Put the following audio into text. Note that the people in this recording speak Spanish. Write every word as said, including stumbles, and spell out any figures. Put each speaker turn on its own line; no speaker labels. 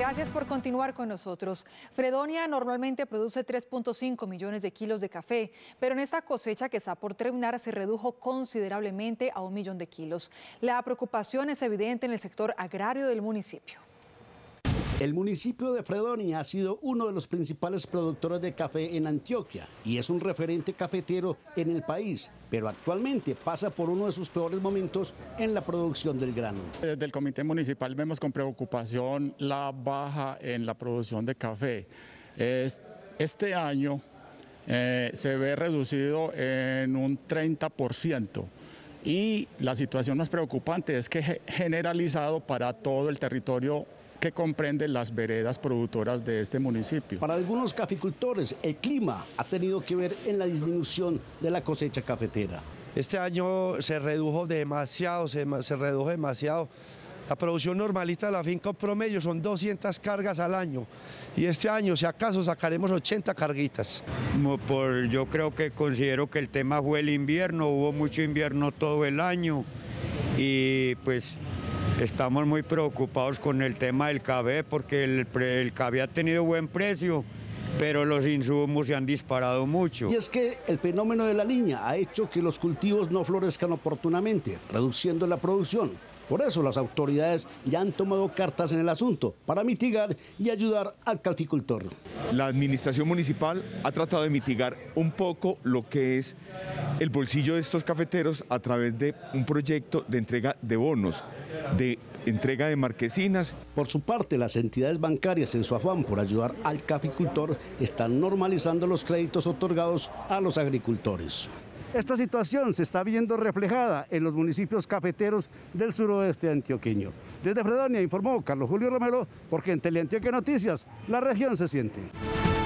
Gracias por continuar con nosotros. Fredonia normalmente produce tres punto cinco millones de kilos de café, pero en esta cosecha que está por terminar se redujo considerablemente a un millón de kilos. La preocupación es evidente en el sector agrario del municipio.
El municipio de Fredonia ha sido uno de los principales productores de café en Antioquia y es un referente cafetero en el país, pero actualmente pasa por uno de sus peores momentos en la producción del grano.
Desde el comité municipal vemos con preocupación la baja en la producción de café. Este año eh, se ve reducido en un treinta por ciento. Y la situación más preocupante es que es generalizado para todo el territorio que comprende las veredas productoras de este municipio.
Para algunos caficultores, el clima ha tenido que ver en la disminución de la cosecha cafetera.
Este año se redujo demasiado, se, se redujo demasiado. La producción normalita de la finca promedio son doscientas cargas al año y este año, si acaso, sacaremos ochenta carguitas.
Por, yo creo que considero que el tema fue el invierno, hubo mucho invierno todo el año y pues estamos muy preocupados con el tema del café porque el, el café ha tenido buen precio, pero los insumos se han disparado mucho.
Y es que el fenómeno de la niña ha hecho que los cultivos no florezcan oportunamente, reduciendo la producción. Por eso las autoridades ya han tomado cartas en el asunto para mitigar y ayudar al caficultor.
La administración municipal ha tratado de mitigar un poco lo que es el bolsillo de estos cafeteros a través de un proyecto de entrega de bonos, de entrega de marquesinas.
Por su parte, las entidades bancarias, en su afán por ayudar al caficultor, están normalizando los créditos otorgados a los agricultores. Esta situación se está viendo reflejada en los municipios cafeteros del suroeste antioqueño. Desde Fredonia informó Carlos Julio Romero, porque en Teleantioquia Noticias, la región se siente.